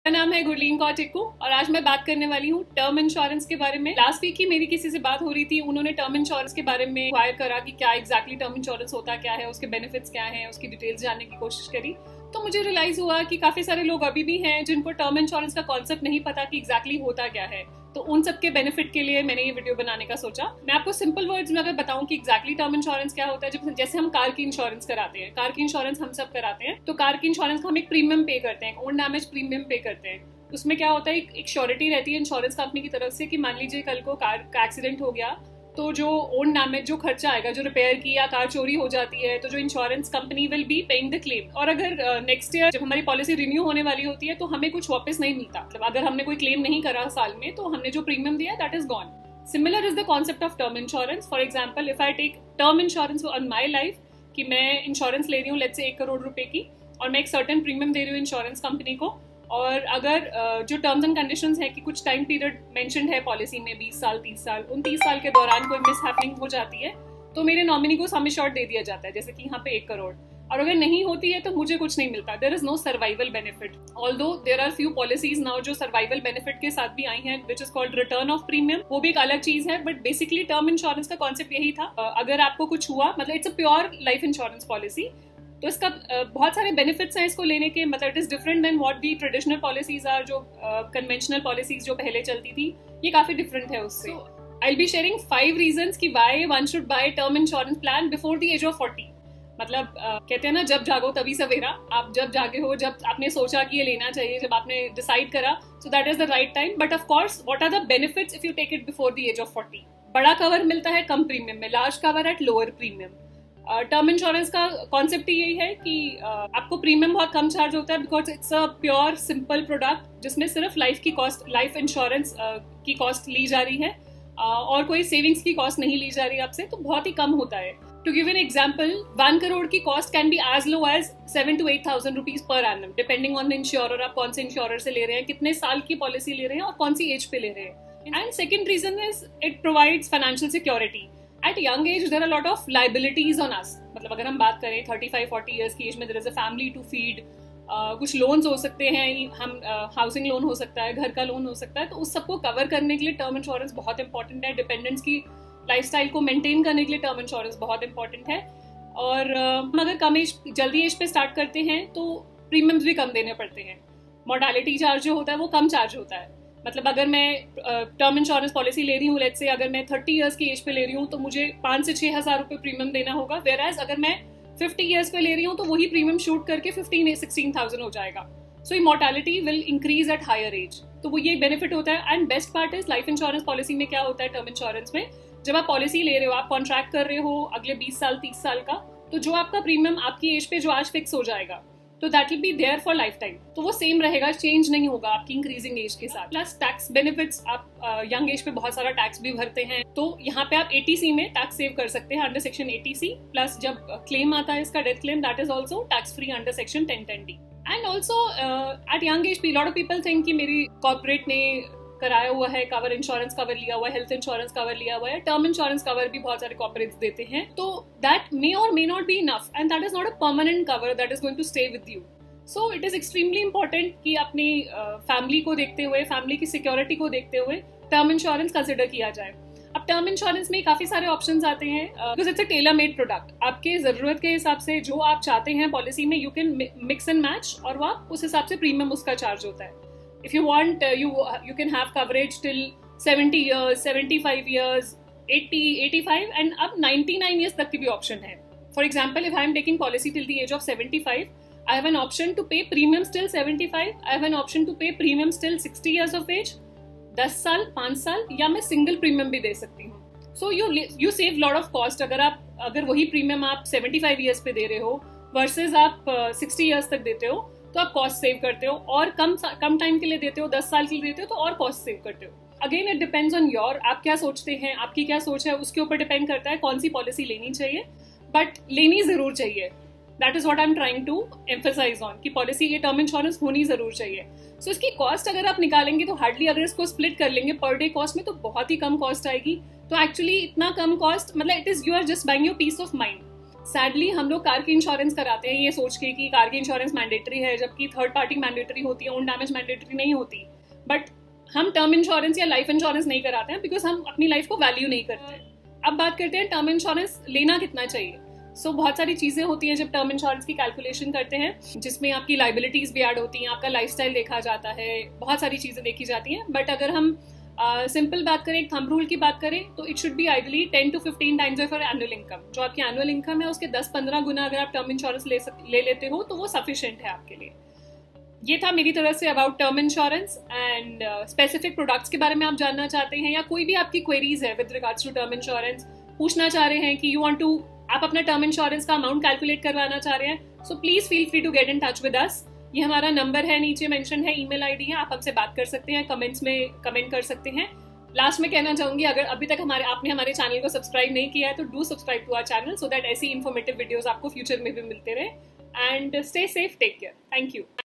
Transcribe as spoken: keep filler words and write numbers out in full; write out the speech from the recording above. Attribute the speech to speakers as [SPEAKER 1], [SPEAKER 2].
[SPEAKER 1] मेरा नाम है गुरलीन कौर टिक्कू और आज मैं बात करने वाली हूँ टर्म इंश्योरेंस के बारे में। लास्ट वीक ही मेरी किसी से बात हो रही थी, उन्होंने टर्म इंश्योरेंस के बारे में इंक्वायर करा कि क्या एग्जैक्टली टर्म इंश्योरेंस होता क्या है, उसके बेनिफिट्स क्या हैं, उसकी डिटेल्स जानने की कोशिश करी। तो मुझे रियलाइज हुआ कि काफी सारे लोग अभी भी हैं जिनको टर्म इंश्योरेंस का कॉन्सेप्ट नहीं पता कि एग्जैक्टली होता क्या है। तो उन सबके बेनिफिट के लिए मैंने ये वीडियो बनाने का सोचा। मैं आपको सिंपल वर्ड्स में अगर बताऊं कि एग्जैक्टली टर्म इंश्योरेंस क्या होता है, जब जैसे हम कार की इंश्योरेंस कराते हैं, कार की इंश्योरेंस हम सब कराते हैं, तो कार की इंश्योरेंस का हम एक प्रीमियम पे करते हैं, ओन डैमेज प्रीमियम पे करते हैं। उसमें क्या होता है, एक श्योरिटी रहती है इंश्योरेंस कंपनी की तरफ से कि मान लीजिए कल को कार का एक्सीडेंट हो गया तो जो ओन डैमेज जो खर्चा आएगा, जो रिपेयर की या कार चोरी हो जाती है, तो जो insurance company will be paying the claim. और अगर नेक्स्ट ईयर जब हमारी पॉलिसी रिन्यू होने वाली होती है तो हमें कुछ वापस नहीं मिलता, मतलब अगर हमने कोई क्लेम नहीं करा साल में तो हमने जो प्रीमियम दिया that is gone. Similar is the concept of term insurance. For example, if I take term insurance on my life, कि मैं इंश्योरेंस ले रही हूँ लेट्स से एक करोड़ रुपए की और मैं एक सर्टेन प्रीमियम दे रही हूँ इंश्योरेंस कंपनी को, और अगर जो टर्म्स एंड कंडीशंस है कि कुछ टाइम पीरियड मेंशन्ड है पॉलिसी में, बीस साल तीस साल, उन तीस साल के दौरान कोई मिस हैपनिंग हो जाती है तो मेरे नॉमिनी को सम एश्योर्ड दे दिया जाता है, जैसे कि यहाँ पे एक करोड़। और अगर नहीं होती है तो मुझे कुछ नहीं मिलता। There is no survival benefit, although there are few policies now जो सर्वाइवल बेनिफिट के साथ भी आई हैं, which is called return of premium. वो भी एक अलग चीज है, बट बेसिकली टर्म इंश्योरेंस का कॉन्सेप्ट यही था, अगर आपको कुछ हुआ, मतलब it's a pure life insurance policy, तो इसका बहुत सारे बेनिफिट्स हैं इसको लेने के। मतलब it is different than what the traditional policies are, जो कन्वेंशनल पॉलिसीज जो पहले चलती थी, ये काफी डिफरेंट है उससे। I will be sharing five reasons कि why one should buy term insurance plan before the age of forty. मतलब uh, कहते हैं ना, जब जागो तभी सवेरा। आप जब जागे हो, जब आपने सोचा कि ये लेना चाहिए, जब आपने डिसाइड करा, so that is the right time. But of course what are the benefits if you take it before the age of forty? बड़ा कवर मिलता है कम प्रीमियम में, large cover at lower premium. Term uh, insurance का concept यही है कि uh, आपको प्रीमियम बहुत कम चार्ज होता है because it's a pure simple product जिसमें सिर्फ लाइफ की कॉस्ट, लाइफ इंश्योरेंस uh, की कॉस्ट ली जा रही है uh, और कोई सेविंग्स की कॉस्ट नहीं ली जा रही आपसे, तो बहुत ही कम होता है। To give an example, one crore की cost can be as low as seven to eight thousand rupees per annum, depending on the insurer, आप कौन से इंश्योरर से ले रहे हैं, कितने साल की पॉलिसी ले रहे हैं और कौन सी एज पे ले रहे हैं। And second reason is it provides financial security. At young age there are a lot of liabilities on us। मतलब अगर हम बात करें थर्टी फाइव फोर्टी इयर्स की एज में, there is a family to feed, uh, कुछ loans हो सकते हैं, हम हाउसिंग uh, लोन हो सकता है, घर का लोन हो सकता है, तो उस सबको कवर करने के लिए टर्म इंश्योरेंस बहुत इंपॉर्टेंट है। डिपेंडेंट्स की लाइफस्टाइल को मेंटेन करने के लिए टर्म इंश्योरेंस बहुत इंपॉर्टेंट है। और uh, हम अगर कम एज, जल्दी एज पे स्टार्ट करते हैं तो प्रीमियम्स भी कम देने पड़ते हैं। मॉर्टेलिटी चार्ज जो होता है वो कम चार्ज होता है। मतलब अगर मैं टर्म इंश्योरेंस पॉलिसी ले रही हूँ, लेट्स से अगर मैं थर्टी इयर्स की एज पे ले रही हूँ तो मुझे पाँच से छह हजार रुपए प्रीमियम देना होगा, वेयर एज अगर मैं फिफ्टी इयर्स पे ले रही हूँ तो वही प्रीमियम शूट करके फिफ्टीन सिक्सटीन थाउजेंड हो जाएगा। सो ये mortality will increase at higher age, तो वो ये बेनिफिट होता है। And best part is life insurance policy में क्या होता है, टर्म इंश्योरेंस में जब आप पॉलिसी ले रहे हो, आप कॉन्ट्रैक्ट कर रहे हो अगले बीस साल तीस साल का, तो जो आपका प्रीमियम आपकी एज पे जो आज फिक्स हो जाएगा तो that will be there for lifetime, तो वो सेम रहेगा, चेंज नहीं होगा आपकी इंक्रीजिंग एज के साथ। प्लस टैक्स बेनिफिट्स, आप यंग एज पे बहुत सारा टैक्स भी भरते हैं, तो यहाँ पे आप एटीसी में टैक्स सेव कर सकते हैं अंडर सेक्शन एटीसी। प्लस जब क्लेम आता है इसका, death claim, that is also tax free under section ten ten D. And also at young age lot of people think कि मेरी कॉर्पोरेट ने कराया हुआ है कवर, इंश्योरेंस कवर लिया हुआ है, हेल्थ इंश्योरेंस कवर लिया हुआ है, टर्म इंश्योरेंस कवर भी बहुत सारे कॉर्पोरेट्स देते हैं, तो दैट मे और may not be enough and that is not a permanent cover that is going to stay with you. So it is extremely important कि अपनी फैमिली uh, को देखते हुए, फैमिली की सिक्योरिटी को देखते हुए टर्म इंश्योरेंस कंसिडर किया जाए। अब टर्म इंश्योरेंस में काफी सारे ऑप्शंस आते हैं because it's a tailor made product. आपके जरूरत के हिसाब से जो आप चाहते हैं पॉलिसी में, you can mix and match, और वो आप उस हिसाब से प्रीमियम उसका चार्ज होता है। If you want you you can have coverage till seventy years, seventy five years, eighty, eighty five and अब नाइंटी नाइन इयर्स तक की भी ऑप्शन है। For example, if I am taking policy till the age of seventy five, I have an option to pay premiums till seventy-five. I have an option to pay premiums till sixty years of age. दस साल, पाँच साल, या मैं single premium भी दे सकती हूँ। So you you save lot of cost। अगर आप अगर वही प्रीमियम आप seventy-five years पे दे रहे हो वर्सेस आप uh, sixty years तक देते हो, तो आप कॉस्ट सेव करते हो, और कम कम टाइम के लिए देते हो, दस साल के लिए देते हो, तो और कॉस्ट सेव करते हो। Again it depends on your, आप क्या सोचते हैं, आपकी क्या सोच है, उसके ऊपर डिपेंड करता है कौन सी पॉलिसी लेनी चाहिए, बट लेनी जरूर चाहिए। That is what I am trying to emphasise on, कि पॉलिसी, ये टर्म इंश्योरेंस होनी जरूर चाहिए। सो so, इसकी कॉस्ट अगर आप निकालेंगे तो हार्डली, अगर इसको स्प्लिट कर लेंगे पर डे कॉस्ट में, तो बहुत ही कम कॉस्ट आएगी। तो एक्चुअली इतना कम कॉस्ट, मतलब it is, you are just buying your peace of mind. Sadly हम लोग कार की इंश्योरेंस कराते हैं ये सोच के कि कार की इंश्योरेंस मैंडेटरी है, जबकि थर्ड पार्टी मैंडेटरी होती है, ओन डैमेज मैंडेटरी नहीं होती। बट हम टर्म इंश्योरेंस या लाइफ इंश्योरेंस नहीं कराते हैं बिकॉज हम अपनी लाइफ को वैल्यू नहीं करते हैं। अब बात करते हैं टर्म इंश्योरेंस लेना कितना चाहिए। सो so, बहुत सारी चीज़ें होती हैं जब टर्म इंश्योरेंस की कैलकुलेशन करते हैं, जिसमें आपकी लाइबिलिटीज़ भी ऐड होती हैं, आपका लाइफस्टाइल देखा जाता है, बहुत सारी चीज़ें देखी जाती हैं। बट अगर हम सिंपल uh, बात करें, थंब रूल की बात करें, तो it should be ideally ten to fifteen times of your annual income. जो आपकी एनुअल इनकम है उसके दस पंद्रह गुना अगर आप टर्म इंश्योरेंस ले सक, ले लेते हो तो वो सफिशिएंट है आपके लिए। ये था मेरी तरफ से about term insurance. And specific products के बारे में आप जानना चाहते हैं या कोई भी आपकी क्वेरीज है with regards to term insurance, पूछना चाह रहे हैं कि यू वांट टू, आप अपना टर्म इंश्योरेंस का अमाउंट कैलकुलेट करवाना चाह रहे हैं, so please feel free to get in touch with us. ये हमारा नंबर है, नीचे मेंशन है, ईमेल आईडी है, आप हमसे बात कर सकते हैं, कमेंट्स में कमेंट कर सकते हैं। लास्ट में कहना चाहूंगी, अगर अभी तक हमारे आपने हमारे चैनल को सब्सक्राइब नहीं किया है तो do subscribe to our channel so that ऐसी इन्फॉर्मेटिव वीडियोस आपको फ्यूचर में भी मिलते रहे। And stay safe, take care, thank you.